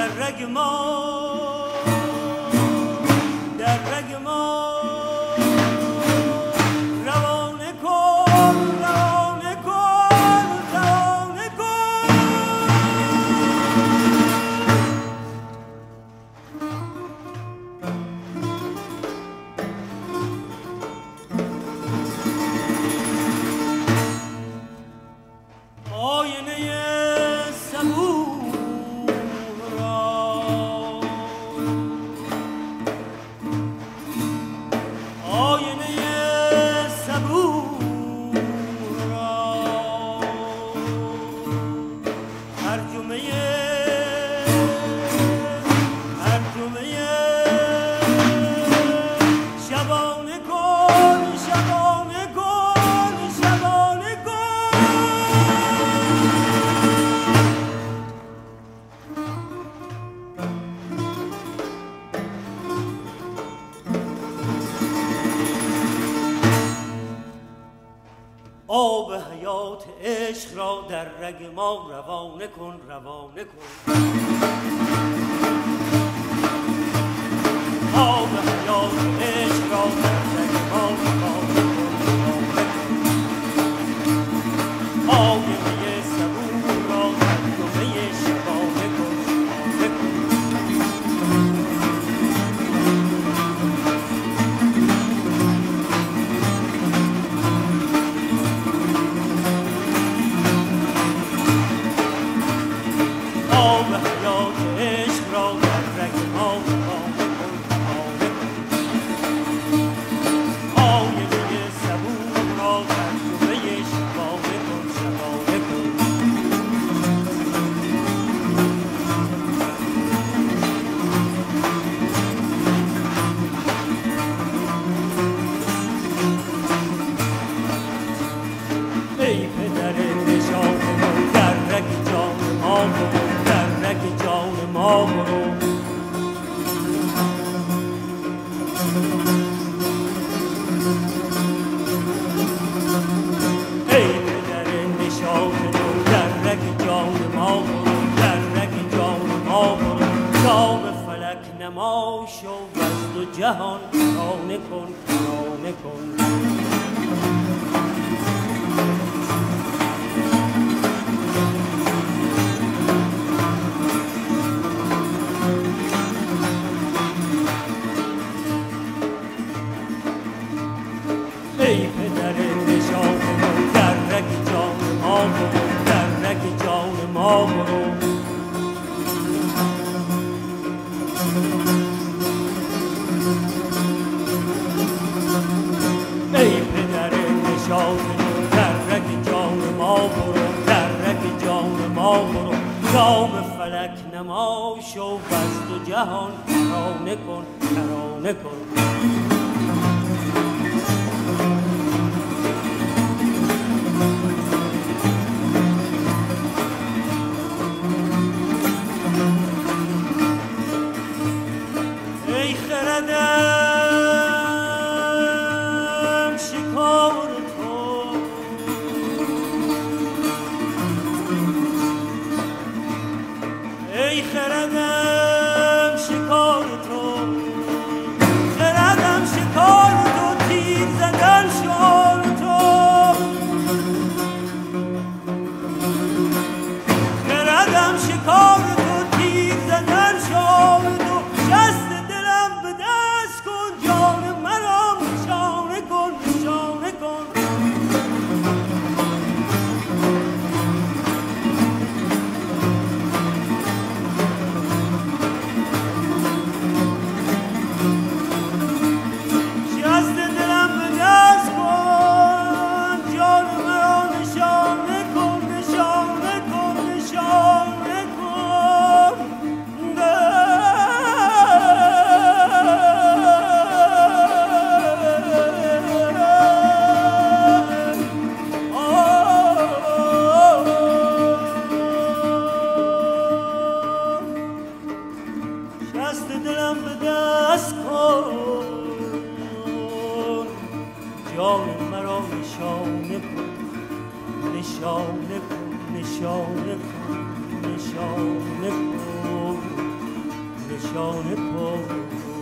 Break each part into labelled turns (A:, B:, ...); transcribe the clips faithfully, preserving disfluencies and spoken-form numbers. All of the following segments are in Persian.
A: در رگ ما در رگ ما روانه کن روانه کن روانه کن آینه آب حیات عشق را در رگ ما روانه کن روانه کن آب حیات عشق را در رگ ما روانه کن روانه کن آینه صبور را در جمعه شبانه کن شبانه کن آب حیات عشق را در رگ ما روانه کن روانه کن آینه صبور را در جمعه شبانه کن شبانه کن ای پدر نشان ما در رگ جان ما برو در رگ جان ما برو ای پدر نشان ما در رگ جان ما برو در رگ جان ما برو جام فلک نما شو از دو جهان کرانه کن کرانه کن ای پدر نشان ما در رگ جان ما برو در رگ جان ما برو ای پدر نشان ما در رگ جان ما برو در رگ جان ما برو جام فلک نما شو از دو جهان کرانه کن کرانه کن ای خردم شکار تو ای خردم شکار تو خردم شکار تو تیر زدن شعار تو خردم شکار تو تیر زدن شعار تو شست دلم به دست کن جان مرا نشانه کن نشانه کن شست دلم به دست کن جان مرا نشانه کن نشانه کن نشانه کن شست دلم به دست کن جان مرا نشانه کن نشانه کن نشانه کن نشانه کن نشانه کن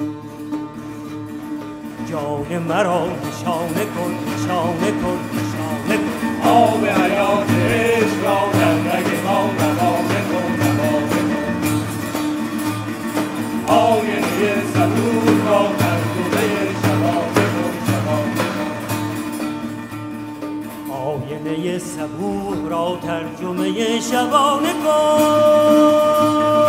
A: جان مرا نشانه کن نشانه کن نشانه کن
B: آب حیات عشق را در رگ ما روانه کن روانه کن آینه صبور را ترجمه شبانه کن شبانه کن
A: آینه صبور را ترجمه شبانه کن